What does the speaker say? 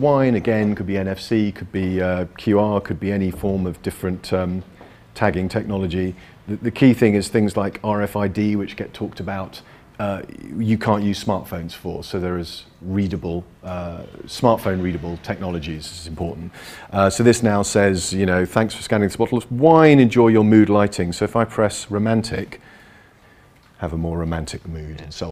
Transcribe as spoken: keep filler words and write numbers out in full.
Wine, again, could be N F C, could be uh, Q R, could be any form of different um, tagging technology. The, the key thing is things like R F I D, which get talked about, uh, you can't use smartphones for, so there is readable, uh, smartphone readable technologies. This is important. Uh, so this now says, you know, thanks for scanning this bottle of wine, enjoy your mood lighting. So if I press romantic, have a more romantic mood and so on.